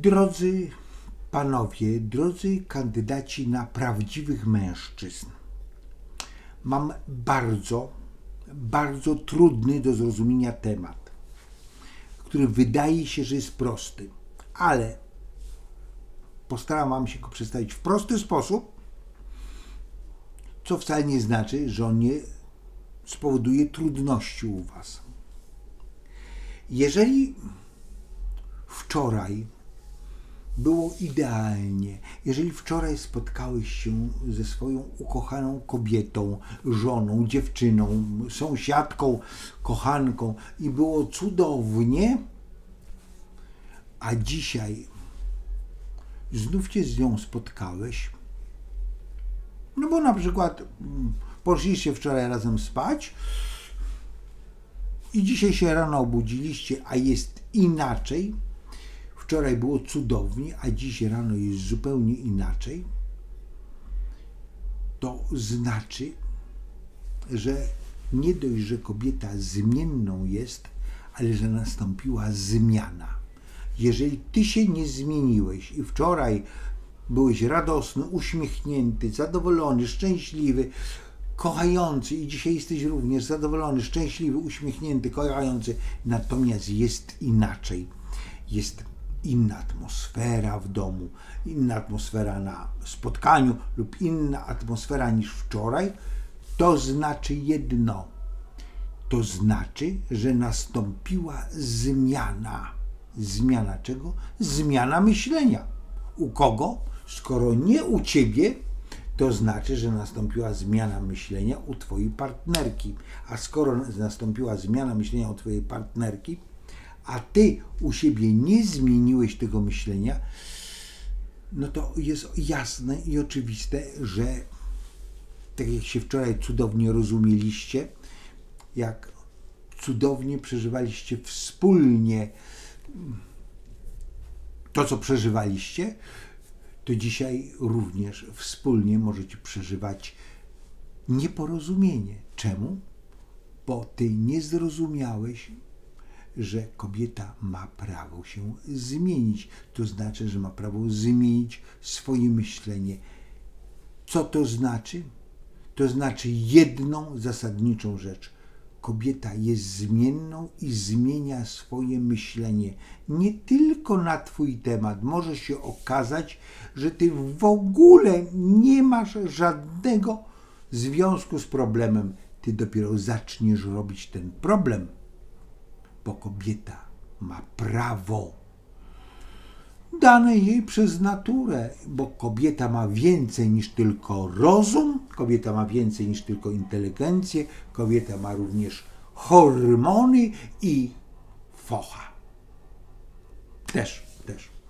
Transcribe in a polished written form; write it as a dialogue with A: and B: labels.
A: Drodzy panowie, drodzy kandydaci na prawdziwych mężczyzn, mam bardzo trudny do zrozumienia temat, który wydaje się, że jest prosty, ale postaram wam się go przedstawić w prosty sposób, co wcale nie znaczy, że on nie spowoduje trudności u was. Jeżeli wczoraj było idealnie, jeżeli wczoraj spotkałeś się ze swoją ukochaną kobietą, żoną, dziewczyną, sąsiadką, kochanką i było cudownie, a dzisiaj znów cię z nią spotkałeś, no bo na przykład poszliście wczoraj razem spać i dzisiaj się rano obudziliście, a jest inaczej. Wczoraj było cudownie, a dziś rano jest zupełnie inaczej. To znaczy, że nie dość, że kobieta zmienną jest, ale że nastąpiła zmiana. Jeżeli ty się nie zmieniłeś i wczoraj byłeś radosny, uśmiechnięty, zadowolony, szczęśliwy, kochający i dzisiaj jesteś również zadowolony, szczęśliwy, uśmiechnięty, kochający, natomiast jest inaczej. Jest inna atmosfera w domu, inna atmosfera na spotkaniu lub inna atmosfera niż wczoraj, to znaczy jedno. To znaczy, że nastąpiła zmiana. Zmiana czego? Zmiana myślenia. U kogo? Skoro nie u ciebie, to znaczy, że nastąpiła zmiana myślenia u twojej partnerki. A skoro nastąpiła zmiana myślenia u twojej partnerki, a ty u siebie nie zmieniłeś tego myślenia, no to jest jasne i oczywiste, że tak jak się wczoraj cudownie rozumieliście, jak cudownie przeżywaliście wspólnie to, co przeżywaliście, to dzisiaj również wspólnie możecie przeżywać nieporozumienie. Czemu? Bo ty nie zrozumiałeś, że kobieta ma prawo się zmienić. To znaczy, że ma prawo zmienić swoje myślenie. Co to znaczy? To znaczy jedną zasadniczą rzecz. Kobieta jest zmienną i zmienia swoje myślenie. Nie tylko na twój temat. Może się okazać, że ty w ogóle nie masz żadnego związku z problemem. Ty dopiero zaczniesz robić ten problem, bo kobieta ma prawo dane jej przez naturę, bo kobieta ma więcej niż tylko rozum, kobieta ma więcej niż tylko inteligencję, kobieta ma również hormony i focha. Też.